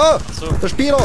Oh, So. der Spieler!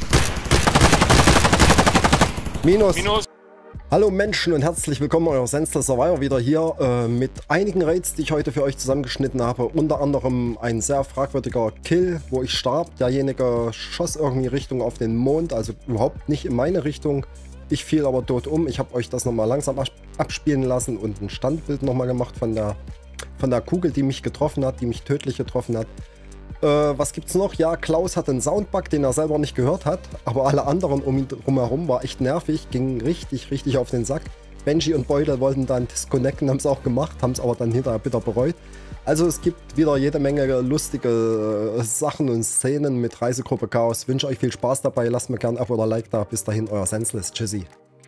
Minus. Hallo Menschen und herzlich willkommen, euer Senseless Survivor wieder hier mit einigen Raids, die ich heute für euch zusammengeschnitten habe. Unter anderem ein sehr fragwürdiger Kill, wo ich starb. Derjenige schoss irgendwie Richtung auf den Mond, also überhaupt nicht in meine Richtung. Ich fiel aber tot um. Ich habe euch das nochmal langsam abspielen lassen und ein Standbild nochmal gemacht von der Kugel, die mich getroffen hat, die mich tödlich getroffen hat. Was gibt's noch? Ja, Klaus hat einen Soundbug, den er selber nicht gehört hat, aber alle anderen um ihn drumherum war echt nervig, ging richtig auf den Sack. Benji und Beutel wollten dann disconnecten, haben es auch gemacht, haben es aber dann hinterher bitter bereut. Also es gibt wieder jede Menge lustige Sachen und Szenen mit Reisegruppe Chaos. Wünsche euch viel Spaß dabei, lasst mir gerne ein Abo oder Like da. Bis dahin, euer Senseless. Tschüssi.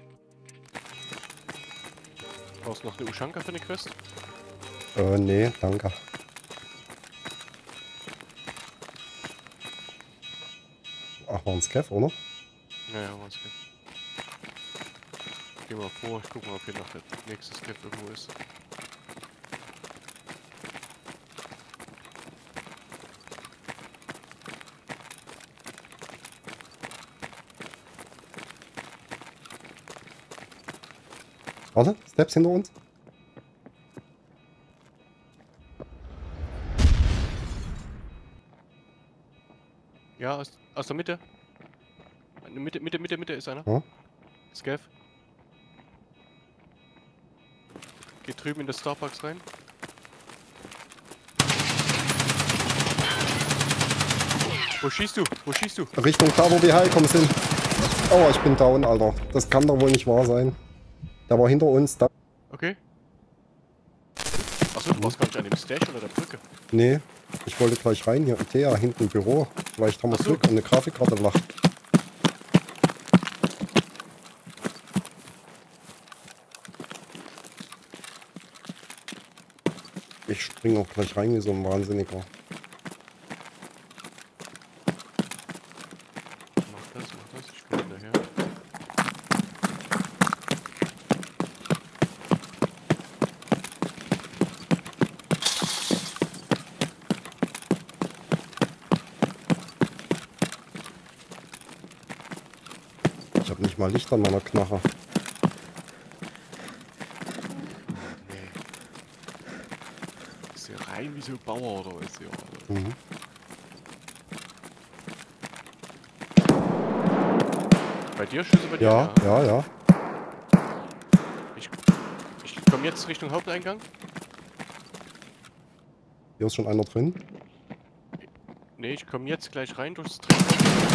Brauchst du noch eine Ushanka für eine Quest? Nee, danke. Ach, war ein Scav, oder? Ja, war ein Scav. Geh mal vor, ich guck mal, ob hier noch der nächste Scav irgendwo ist. Warte, Steps hinter uns. Ja, aus der Mitte. Mitte ist einer. Ja. Scav. Geht drüben in das Starbucks rein. Wo schießt du? Wo schießt du? Richtung da, wo wir hergekommen sind. Oh, ich bin down, Alter. Das kann doch wohl nicht wahr sein. Der war hinter uns. Da. Okay. Achso, du warst gar nicht an dem Stash oder der Brücke. Nee, ich wollte gleich rein hier. Ikea, hinten im Büro. Vielleicht haben wir Glück und eine Grafikkarte lacht. Ich springe auch gleich rein wie so ein Wahnsinniger. Mach das, ich bin hinterher. Ich habe nicht mal Licht an meiner Knarre. Nee. Ist ja rein wie so ein Bauer oder was ja. Mhm. Bei dir Schüsse bei dir? Ja, ja. Ich komme jetzt Richtung Haupteingang. Hier ist schon einer drin. Nee, ich komme jetzt gleich rein durchs Treppenhaus.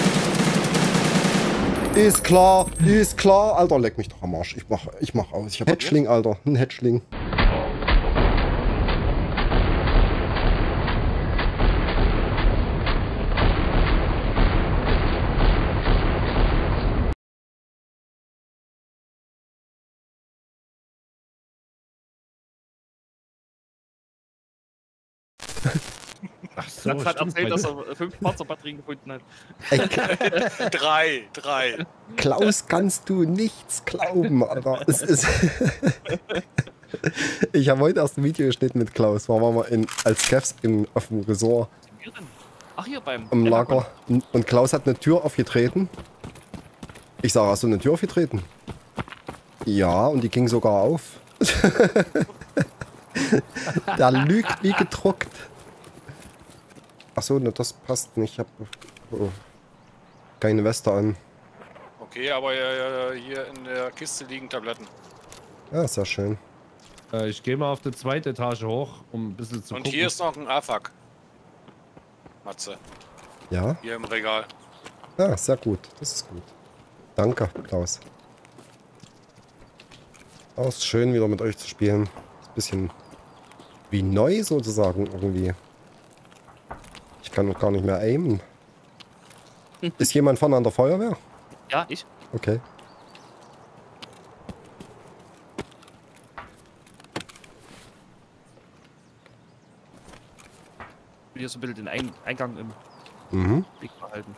Ist klar, ist klar. Alter, leck mich doch am Arsch. Ich mach aus. Ich hab Hatchling, Alter. Ein Hatchling. Ach so, Satz hat stimmt, erzählt, dass er 5 Panzerbatterien gefunden hat. Ey, Drei. Klaus, kannst du nichts glauben, Alter. Es ist ich habe heute erst ein Video geschnitten mit Klaus. Waren wir als Scavs auf dem Resort Wir denn? Ach, hier beim im Lager. Und Klaus hat eine Tür aufgetreten. Ich sage, hast du eine Tür aufgetreten? Ja, und die ging sogar auf. Der lügt wie gedruckt. Achso, ne, das passt nicht. Ich habe keine Weste an. Okay, aber hier in der Kiste liegen Tabletten. Ja, sehr schön. Ich gehe mal auf die zweite Etage hoch, um ein bisschen zu Und gucken. hier ist noch ein AFAK. Matze, Ja? hier im Regal. Ja, sehr gut. Das ist gut. Danke, Klaus. Auch ist schön, wieder mit euch zu spielen. Ist ein bisschen wie neu sozusagen irgendwie. Ich kann noch gar nicht mehr aimen. Ist jemand vorne an der Feuerwehr? Ja, ich. Okay. Will hier so ein bisschen den Eingang im Blick behalten.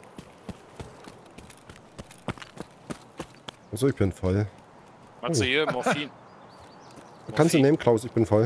Also ich bin voll. Matze, hier Morphin. Kannst du nehmen, Klaus, ich bin voll.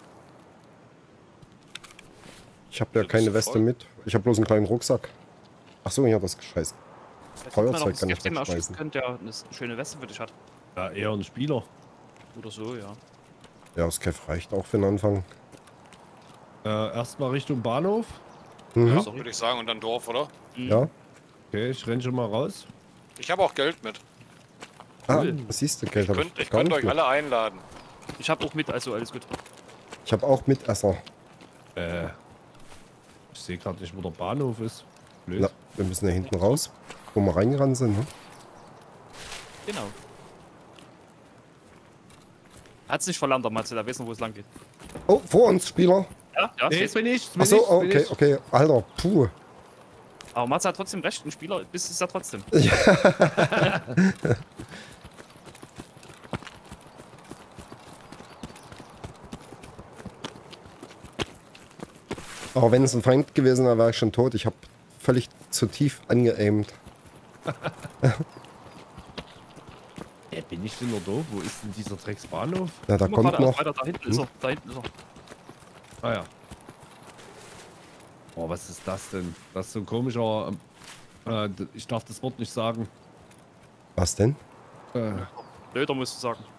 Ich habe ja Bist keine du Weste voll? mit. Ich habe bloß einen kleinen Rucksack. Achso, ja, das scheiß Feuerzeug kann ich wegschmeißen. wegschmeißen. Könnte, der eine schöne Weste für dich hat. Ja, eher ein Spieler. Oder so, ja. Ja, das Kev reicht auch für den Anfang. Erstmal Richtung Bahnhof. Mhm. Ja, würde ich sagen. Und dann Dorf, oder? Ja. Okay, ich renn schon mal raus. Ich habe auch Geld mit. Ah, was siehst du, Geld? Ich könnte euch alle einladen. Ich habe auch mit, also alles gut. Ich habe auch Mitesser. Ich sehe gerade nicht, wo der Bahnhof ist. Blöd. Na, wir müssen ja hinten raus, wo wir reingerannt sind. Ne? Genau. Hat's nicht verlernt, der Matze, da wissen, wo es lang geht. Oh, vor uns, Spieler. Ja, Nee, stehst du. bin ich. Bin Achso, ich, oh, bin okay, ich. okay. Alter, puh. Aber Matze hat trotzdem recht, ein Spieler ist er trotzdem. Aber wenn es ein Feind gewesen wäre, wäre ich schon tot. Ich habe völlig zu tief angeaimt. Bin ich denn noch doof? Wo ist denn dieser Drecksbahnhof? Ja, da Guck mal kommt gerade noch. weiter, da hinten ist er, da hinten ist er. Ah ja. Oh, was ist das denn? Das ist so ein komischer... ich darf das Wort nicht sagen. Was denn? Blöder musst du sagen.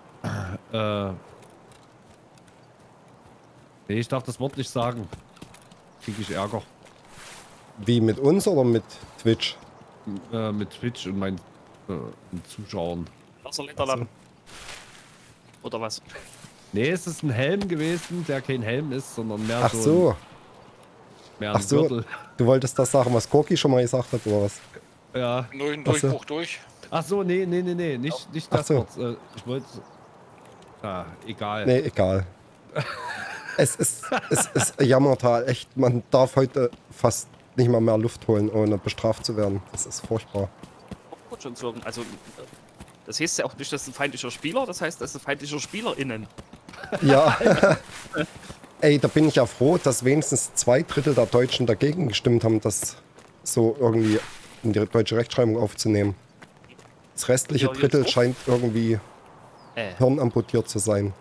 Nee, ich darf das Wort nicht sagen. Krieg ich Ärger. Wie, mit uns oder mit Twitch? Mit Twitch und meinen Zuschauern. Wasserliterladen. Oder was? Nee, es ist ein Helm gewesen, der kein Helm ist, sondern mehr Ach so so. ein, mehr Ach ein so. Gürtel. Du wolltest das sagen, was Korki schon mal gesagt hat, oder was? Ja. Nur ein Ach so. Durchbruch durch. Ach so, nee, nicht Ach das so. Wort. Ich wollte... Ah, egal. Nee, egal. Es ist Jammertal. Echt, man darf heute fast nicht mal mehr Luft holen, ohne bestraft zu werden. Das ist furchtbar. Gut schon sagen. Also, das heißt ja auch nicht, dass ein feindlicher Spieler, das heißt, das ist ein feindlicher SpielerInnen. Ja. Ey, da bin ich ja froh, dass wenigstens 2/3 der Deutschen dagegen gestimmt haben, das so irgendwie in die deutsche Rechtschreibung aufzunehmen. Das restliche Ja, jetzt Drittel auch. scheint irgendwie hirnamputiert zu sein.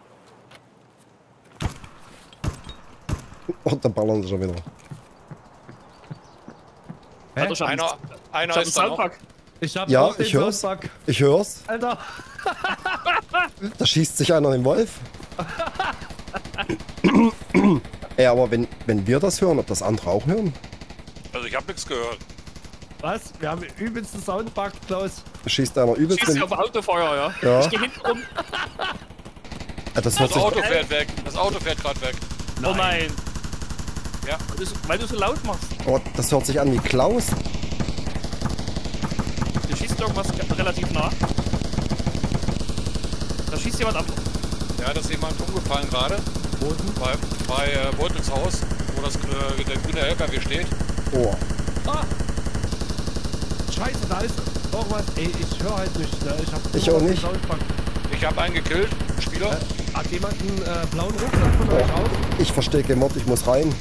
Oh, da ballern sie schon wieder. Hä? Hat er schon Einer ich hab einen ist da noch. Soundpack. Ich hab Ja, auch den ich hör's. Soundpack. Ich hör's. Alter. Da schießt sich einer den Wolf. Ey, aber wenn wir das hören, ob das andere auch hören? Also ich habe nichts gehört. Was? Wir haben den übelsten Soundpack, Klaus. Da schießt einer übelst Schießt den... hier auf Autofeuer, ja? Ja. Ich geh hinten rum. Das hört Das sich... Auto fährt weg. Das Auto fährt gerade weg. Oh nein. Ja. Weil du so laut machst. Oh, das hört sich an wie Klaus. Du schießt irgendwas relativ nah. Da schießt jemand ab. Ja, da ist jemand umgefallen gerade. Bei Beutels Haus, wo der grüne LKW steht. Oh. Ah. Scheiße, da ist irgendwas. Ey, ich höre halt nicht. Ne? Ich nur auch den nicht. Soundpack. Ich habe einen gekillt. Spieler. Hat jemand einen blauen Rucksack von euch auf? Ich verstehe kein Wort, ich muss rein.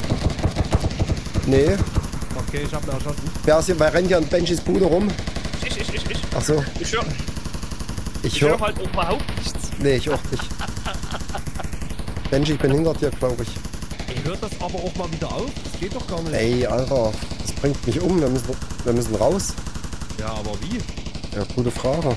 Nee. Okay, ich hab ihn erschossen. Wer rennt hier in Benjis Bude rum? Ich. Achso, Ich ich höre... höre halt überhaupt nichts. Nee, ich auch nicht. Benji, ich bin hinter dir, glaube ich. Ey, hört das aber auch mal wieder auf? Das geht doch gar nicht. Ey, Alter, das bringt mich um. Wir müssen raus. Ja, aber wie? Ja, gute Frage.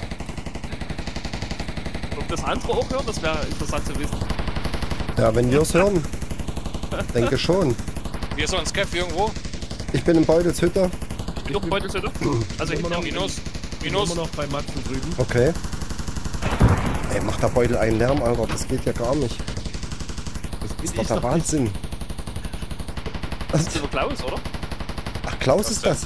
Ob das andere auch hören, das wäre interessant zu wissen. Ja, wenn wir es hören, denke schon. Hier ist so ein Scaff irgendwo. Ich bin in Beutels Hütte. Ich bin doch Beutelshütte. Also Immer hinter noch mir. Minus. Immer noch bei Matzen drüben. Okay. Ey, macht der Beutel einen Lärm, Alter. Das geht ja gar nicht. Das ist doch der Wahnsinn. Das ist über Klaus, oder? Ach, Klaus ist das.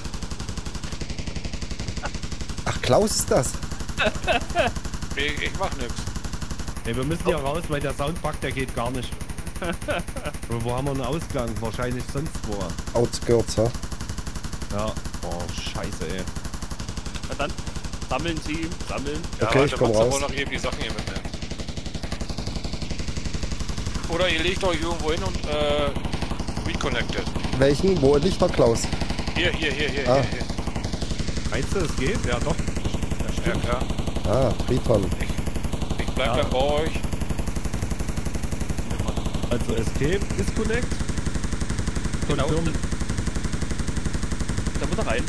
Ach, Klaus ist das. Ich mach nix. Ey, wir müssen hier raus, weil der Soundpack, der geht gar nicht. Aber wo haben wir einen Ausgang? Wahrscheinlich sonst wo. Outskirts, ha? Ja. Oh, scheiße, ey. Na dann, sammeln Sie, sammeln. Ja, Okay, ich dann komm macht's raus. wohl noch eben die Sachen hier mitnehmen. Oder ihr legt euch irgendwo hin und reconnected. Welchen? Wo liegt der Klaus? Hier. Ah. Meinst du, es geht? Ja, doch. Ja, klar. Ah, Triton. Ich bleib dann bei euch. Also Escape, Disconnect. Genau. Confirm. Da muss er rein.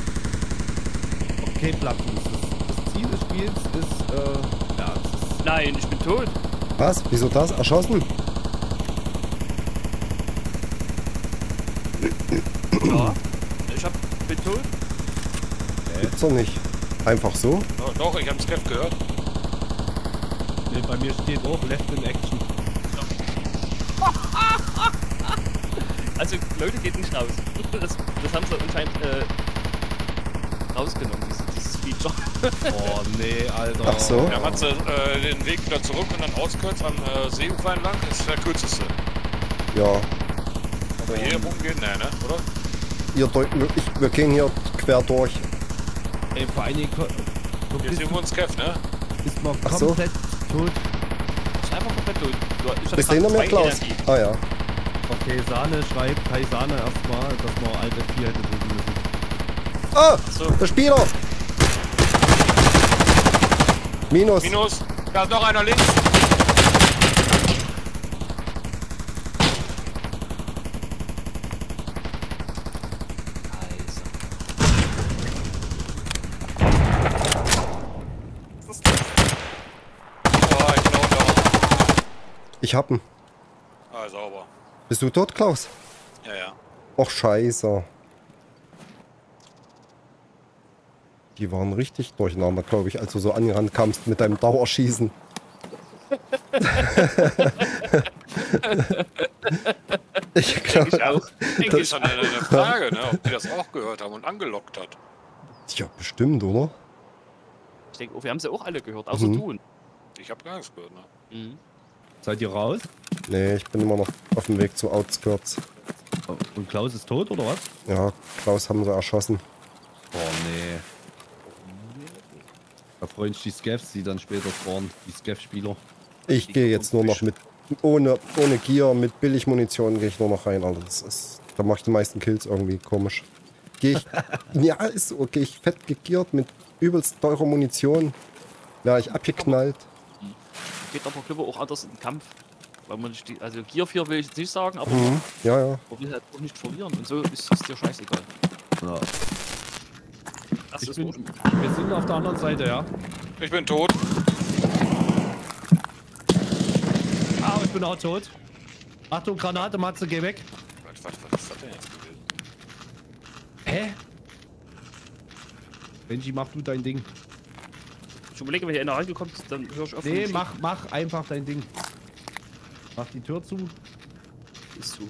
Okay, Platten. Das Ziel des Spiels ist, ja, es ist... Nein, ich bin tot. Was? Wieso das? Erschossen? Ja. Bin tot. Gibt's doch nicht. Einfach so? Doch, ich hab's Skeff gehört. Nee, bei mir steht auch Left in Action. Also, Leute, geht nicht raus. Das haben sie anscheinend rausgenommen, dieses Feature. Oh nee, Alter. Ach so. Wir haben den Weg wieder zurück und dann auskürzt am Seeufer entlang. Das ist der kürzeste. Ja. Aber hier rumgehen, ne, oder? Ihr wir gehen hier quer durch. Ey, vor allen Dingen... Hier sehen wir uns Skeff, ne? Ist man Ach so. komplett tot. Ist einfach komplett tot. Bist du hinter mir, Klaus? Ah ja. Okay, Sahne schreibt, Kai Sahne erstmal, dass man Alt F4 hätte drücken müssen. Ah! So. Der Spieler! Minus. Minus. Da ist noch einer links. Oh, ich glaube da. Ich hab ihn. Ah, sauber. Bist du tot, Klaus? Ja, ja. Och, scheiße. Die waren richtig durcheinander, glaube ich, als du so angerannt kamst mit deinem Dauerschießen. Ich glaube, Das ist dann eine Frage, ne, ob die das auch gehört haben und angelockt hat. ja, bestimmt, oder? Ich denke, wir haben sie auch alle gehört, außer Mhm. du. Ich habe gar nichts gehört, ne? Mhm. Seid ihr raus? Nee, ich bin immer noch auf dem Weg zu Outskirts. Und Klaus ist tot, oder was? Ja, Klaus haben sie erschossen. Oh nee. Da freuen sich die Scavs, die dann später spawnen, die Scav-Spieler. Ich gehe jetzt nur noch mit, ohne Gear, mit Billigmunition gehe ich nur noch rein, Alter. Da mache ich die meisten Kills irgendwie komisch. Gehe ich, ja, ist so, gehe ich fett gegeart mit übelst teurer Munition. Werde ich abgeknallt. Geht aber, glaube ich, auch anders in den Kampf. Weil man nicht also Gear 4 will ich jetzt nicht sagen, aber Ja, ja. man will halt auch nicht verlieren. Und so ist es dir scheißegal. Ja. Das Ich ist bin, gut. wir sind auf der anderen Seite, ja. Ich bin tot. Ah, ich bin auch tot. Achtung, Granate, Matze, geh weg. Was ist das denn jetzt gewesen? Hä? Benji, mach du dein Ding. Ich überlege, wenn hier einer reingekommen ist, dann höre ich auf. Nee, mach einfach dein Ding. Mach die Tür zu. Ist zu.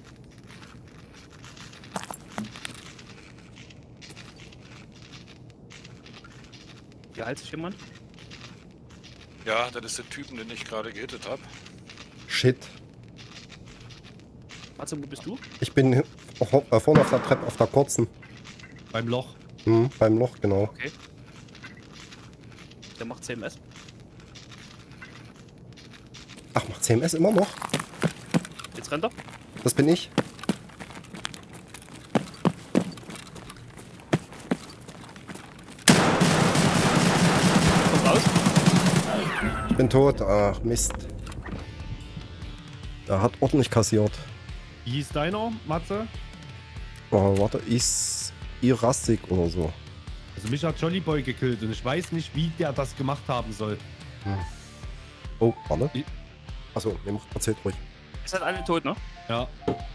Hier heilt sich jemand? Ja, das ist der Typen, den ich gerade gehittet habe. Shit. Matze, wo bist du? Ich bin vorne auf der Treppe, auf der kurzen. Beim Loch. Beim Loch, genau. Okay. Der macht CMS. Ach, macht CMS immer noch? Jetzt rennt er. Das bin ich. Kommt raus. Ich bin tot. Ach, Mist. Er hat ordentlich kassiert. Wie hieß deiner, Matze? Oh, warte, Irastik oder so. Also mich hat Jolly Boy gekillt und ich weiß nicht, wie der das gemacht haben soll. Oh, warte. I- Achso, erzählt ruhig. Ihr seid alle tot, ne? Ja.